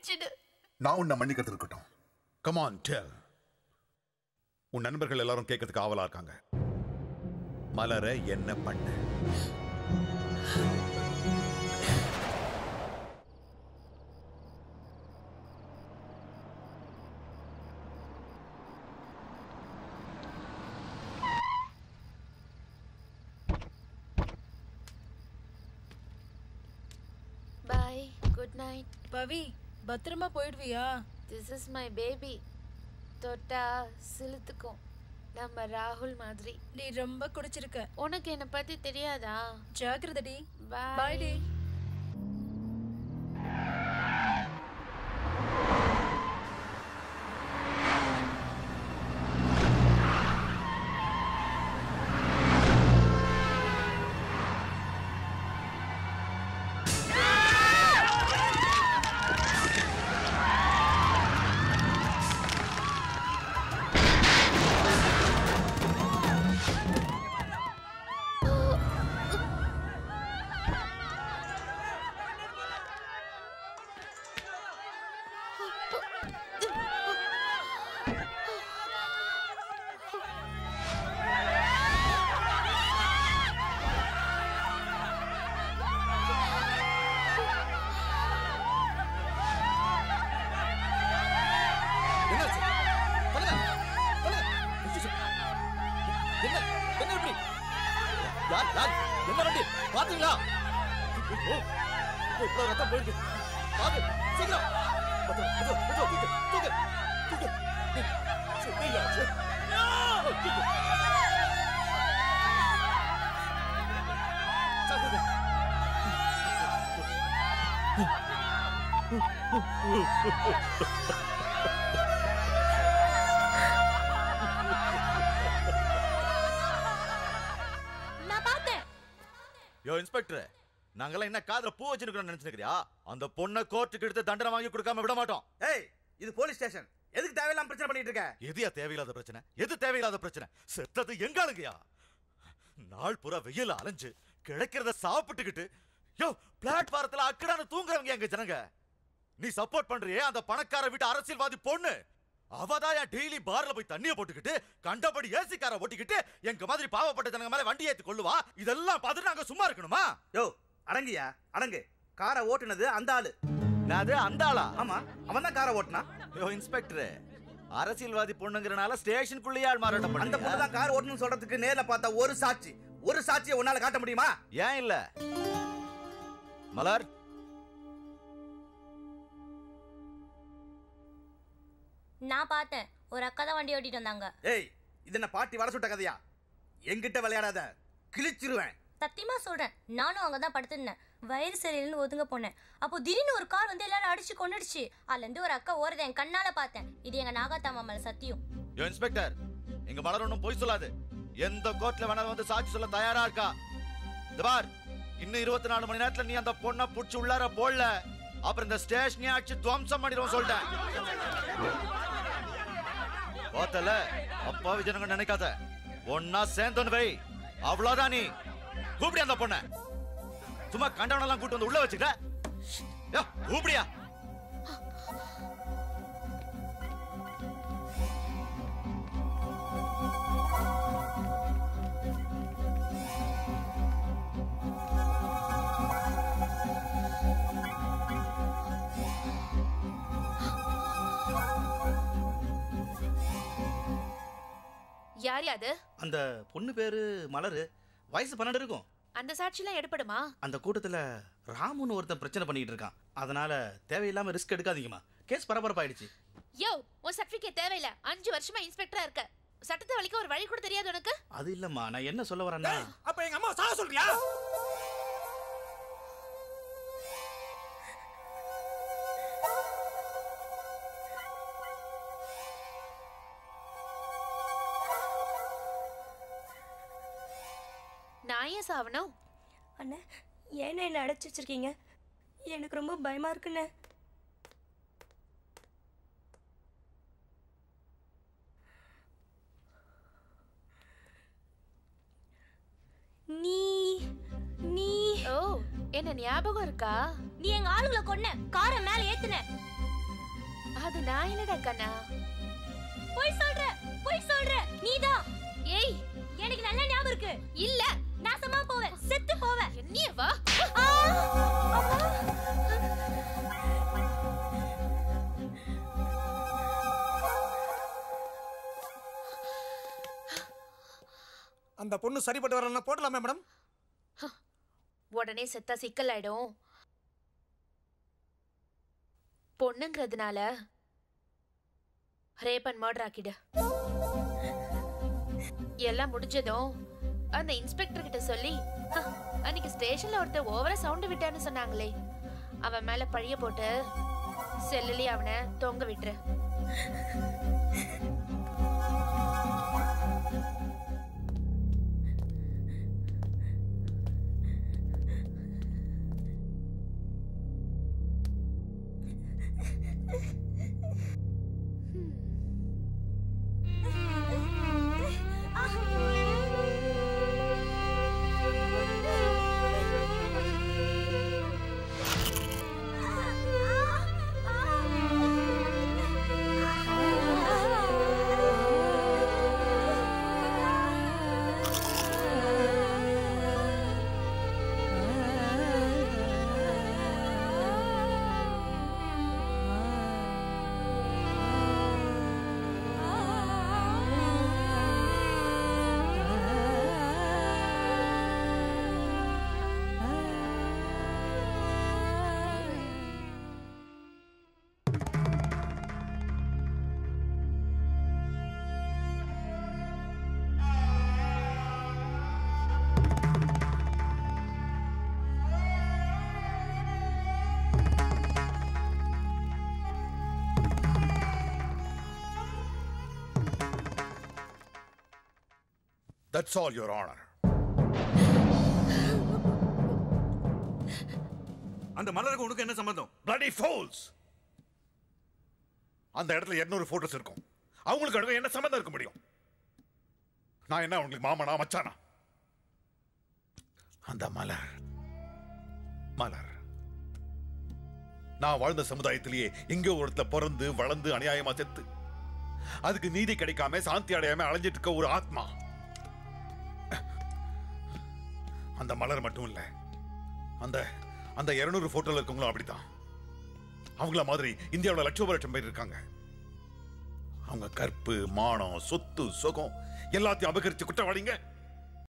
மன்னிச்சிடு. நான் உன்னை மன்னிக்கிறது இருக்கட்டும். Come on tell. உன் நண்பர்கள் எல்லாரும் கேட்கறதுக்கு ஆவலா இருக்காங்க. மலர என்ன பண்ண? Bye. Good night. பவி, பத்திரமா போயிடுவியா? This is my baby. தொட்டா சிலுத்துக்கும். நம்ம ராகுல் மாதிரி. நீ ரொம்ப குடிச்சிருக்க. உனக்கு என்ன பத்தி தெரியாதா? ஜாக்கிரதடி. Bye. Bye டி. யோ இன்ஸ்பெக்டர், நாங்கெல்லாம் என்ன காதுல பூ வச்சிருக்கோம் நினைச்சிருக்கியா? அந்த பொண்ணை கோர்ட்டுக்கு எடுத்து தண்டனை வாங்கி கொடுக்காம விட மாட்டோம். ஏய், இது போலீஸ் ஸ்டேஷன். எதுக்கு தேவையில்லாம பிரச்சனை பண்ணிட்டு இருக்க? எதுயா தேவையில்லாத பிரச்சனை? எது தேவையில்லாத பிரச்சனை? செத்தது எங்காளுங்கயா? நாள் பூரா வெயில அலைஞ்சு கிடைக்கிறத சாப்பிட்டுக்கிட்டு யோ பிளாட்பாரத்துல அக்கடான தூங்குறவங்க எங்க ஜனங்க. நீ சப்போர்ட் பண்றியே அந்த பணக்கார வீட்டு அரசியல்வாதி பொண்ணு, அவதாயா டெய்லி பார்ல போய் தண்ணிய போட்டுக்கிட்டு கண்டபடி ஏசி காரை ஓட்டிக்கிட்டு எங்க மாதிரி பாவப்பட்ட ஜனங்க மேல வண்டி ஏத்தி கொள்ளுவா. இதெல்லாம் பார்த்துட்டு நாங்க சும்மா இருக்கணுமா? யோ அடங்கியா, அடங்கு. காரை ஓட்டுனது அந்த ஆளு. அது அந்த ஆளா? ஆமா, அவன் தான் காரை ஓட்டுனா. யோ இன்ஸ்பெக்டர், அரசியல்வாதி பொண்ணுங்கறனால ஸ்டேஷனுக்குள்ளேயே ஆள் மாறாட்டம் பண்ணி அந்த பொண்ணு தான் கார் ஓட்டணும்னு சொல்றதுக்கு நேர்ல பார்த்தா ஒரு சாட்சியை உன்னால காட்ட முடியுமா? ஏன் இல்ல? மலர், நான் பார்த்தேன். ஒரு அக்கா தான் வண்டி ஓட்டிட்டு வந்தாங்க. ஏய், இது என்ன பாட்டி வர சுட்ட கதையா? என்கிட்ட விளையாடாத, கிழிச்சிருவேன். சத்தியமா சொல்றேன், நானும் அங்க தான் படுத்திருந்தேன். வயிறு சரியில்லைன்னு ஒதுங்க போனேன். அப்போ திடீர்னு ஒரு கார் வந்து எல்லாரும் அடிச்சு கொண்டுடுச்சு. அதுல இருந்து ஒரு அக்கா ஓரத என் கண்ணால பார்த்தேன். இது எங்க நாகாத்தாமா மேல சத்தியம். யோ இன்ஸ்பெக்டர், எங்க மலர் ஒன்னும் போய் சொல்லாது. எந்த கோர்ட்ல வேணாலும் வந்து சாட்சி சொல்ல தயாரா இருக்கா. இந்த பார், இன்னும் 24 மணி நேரத்துல நீ அந்த பொண்ணை புடிச்சு உள்ளார போடல, அப்புறம் இந்த ஸ்டேஷனே அடிச்சு துவம்சம் பண்ணிடுவோம் சொல்லிட்டேன். பார்த்தல, அப்பாவி ஜனங்க நினைக்காத. ஒன்னா சேர்ந்தோன்னு வை, அவ்வளவுதான். நீ கூப்பிடி அந்த பொண்ண. சும்மா கண்டவனெல்லாம் கூட்டு வந்து உள்ள வச்சுக்கிட்ட. கூப்பிடியா? யார் அது? அந்த பொண்ணு பேரு மலரு. வயசு 12 இருக்கும். அந்த சாட்சிலாம் எடுபடுமா? அந்த கூட்டத்துல ராமுன்னு ஒருத்தன் பிரச்சனை பண்ணிட்டு இருக்கான். அதனால தேவையில்லாம ரிஸ்க் எடுக்காதீங்கம்மா. கேஸ் பரபரப்பாயிடுச்சு. யோ, உன் சர்டிபிகேட் தேவையில்ல. 5 வருஷமா இன்ஸ்பெக்டரா இருக்க. சட்டத்தை வலிக்க ஒரு வழி கூட தெரியாது உனக்கு? அது இல்லம்மா, நான் என்ன சொல்ல வரேன்னா, அப்ப எங்க அம்மா சாக சொல்றியா? நான் ஏன் சாவணும்? அண்ணே, ஏன்னா என்ன அடைச்சி வச்சிருக்கீங்க? எனக்கு ரொம்ப பயமா இருக்குண்ணே. நீ ஓ என்ன ஞாபகம் இருக்கா? நீ எங்க ஆளுங்களை கொன்ன, காரை மேல ஏத்துன. அது நான் இல்லடா கண்ணா. போய் சொல்ற நீதான். ஏய் எனக்கு நல்ல ஞாபகம் இருக்கு. இல்ல நாசமா போவேன், செத்து போவேன். என்னைய வா. அந்த பொண்ணு சரிப்பட்டு வரலன்னா போடலாமே மேடம்? உடனே செத்தா சிக்கல் ஆயிடும். பொண்ணுங்கிறதுனால ரேப் அண்ட் மர்டர் ஆக்கிடு. எல்லாம் முடிஞ்சதும் அந்த இன்ஸ்பெக்டர் கிட்ட சொல்லி அன்னைக்கு ஸ்டேஷன்ல ஒருத்தர் ஓவரா சவுண்ட் விட்டான்னு சொன்னாங்களே, அவன் மேல பழிய போட்டு செல்லுலி அவனை தொங்க விட்டுரு. That's all, Your Honor. அந்த மலருக்கு உனக்கு என்ன சம்பந்தம்? Bloody fools! அந்த இடத்துல 200 போட்டோஸ் இருக்கும். அவங்களுக்கு நடுவே என்ன சம்பந்தம் இருக்க முடியும்? நான் என்ன உங்களுக்கு மாமனா மச்சானா? அந்த மலர் நான் வாழ்ந்த சமுதாயத்திலேயே எங்கோ ஒருத்த பிறந்து வளர்ந்து அநியாயமா செத்து அதுக்கு நீதி கிடைக்காம சாந்தி அடையாம அலைஞ்சிட்டு இருக்க ஒரு ஆத்மா. அந்த மலர் மட்டும் இல்ல, அந்த 200 போட்டோல இருக்கவங்களும் அப்படித்தான். அவங்கள மாதிரி இந்தியாவோட லட்சம் பேர் இருக்காங்க. அவங்க கற்பு, மானம், சொத்து, சுகம் எல்லாத்தையும் அபகரிச்சு குற்றவாளிங்க.